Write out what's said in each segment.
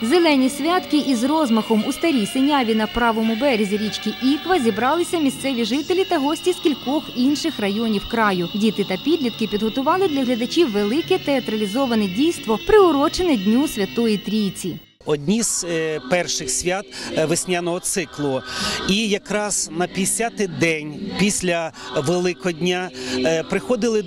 Зелені святки із розмахом у Старій Синяві на правому березі річки Іква зібралися місцеві жителі та гості з кількох інших районів краю. Діти та підлітки підготували для глядачів велике театралізоване дійство, приурочене Дню Святої Трійці. Одні з перших свят весняного циклу. І якраз на 50-й день після Великодня приходили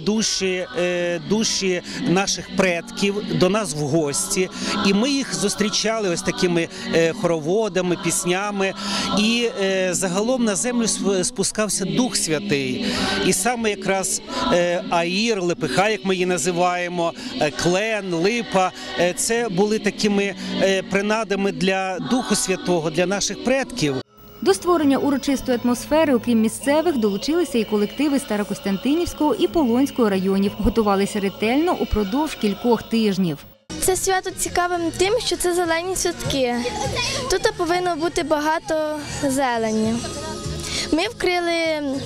душі наших предків до нас в гості. І ми їх зустрічали ось такими хороводами, піснями. І загалом на землю спускався Дух Святий. І саме якраз аїр, лепиха, як ми її називаємо, клен, липа – це були такими принадами для Духу Святого, для наших предків. До створення урочистої атмосфери, окрім місцевих, долучилися і колективи Старокостянтинівського і Полонського районів. Готувалися ретельно упродовж кількох тижнів. Це свято цікавим тим, що це зелені святки. Тут повинно бути багато зелені. Ми вкрили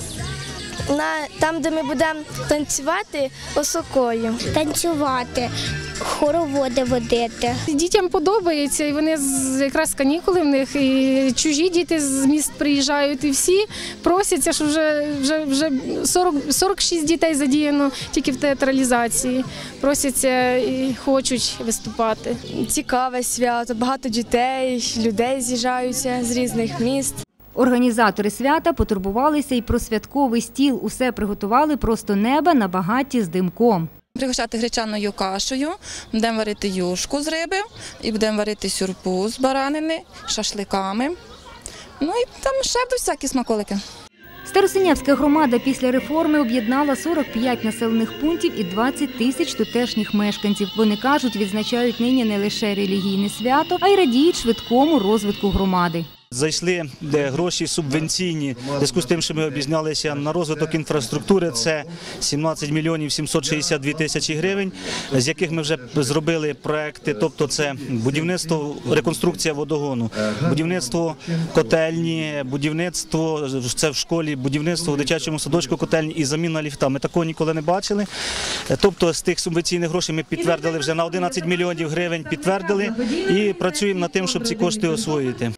там, де ми будемо танцювати, осокою. Танцювати, хороводи водити. Дітям подобається, і вони якраз канікули в них, і чужі діти з міст приїжджають, і всі просяться, що вже 46 дітей задіяно тільки в театралізації. Просяться і хочуть виступати. Цікаве свято, багато дітей, людей з'їжджаються з різних міст. Організатори свята потурбувалися і про святковий стіл. Усе приготували просто неба на багатті з димком. Пригощати гречаною кашею, будемо варити юшку з риби, і будемо варити сюрпу з баранини, шашликами. Ну і там ще будуть всякі смаколики. Старосинявська громада після реформи об'єднала 45 населених пунктів і 20 тисяч тутешніх мешканців. Вони кажуть, відзначають нині не лише релігійне свято, а й радіють швидкому розвитку громади. Зайшли гроші субвенційні, в зв'язку з тим, що ми об'єдналися на розвиток інфраструктури, це 17 мільйонів 762 тисячі гривень, з яких ми вже зробили проекти, тобто це будівництво, реконструкція водогону, будівництво котельні, будівництво, це в школі, будівництво в дитячому садочку котельні і заміна ліфта. Ми такого ніколи не бачили. Тобто з тих субвенційних грошей ми підтвердили вже на 11 мільйонів гривень, підтвердили і працюємо над тим, щоб ці кошти освоїти.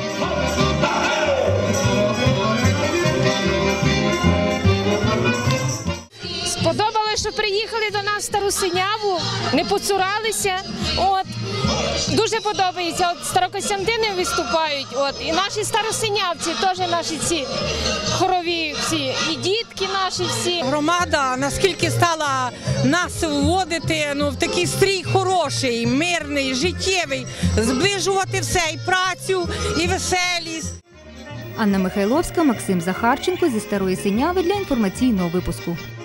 Сподобалося, що приїхали до нас в Стару Синяву, не поцуралися. Дуже подобається. Старокостянтини виступають, і наші старосинявці, теж наші ці хорові всі, і дітки наші всі. Громада наскільки стала нас вводити в такий стрій хороший, мирний, життєвий, зближувати все, і працю, і веселість. Анна Михайловська, Максим Захарченко зі Старої Синяви для інформаційного випуску.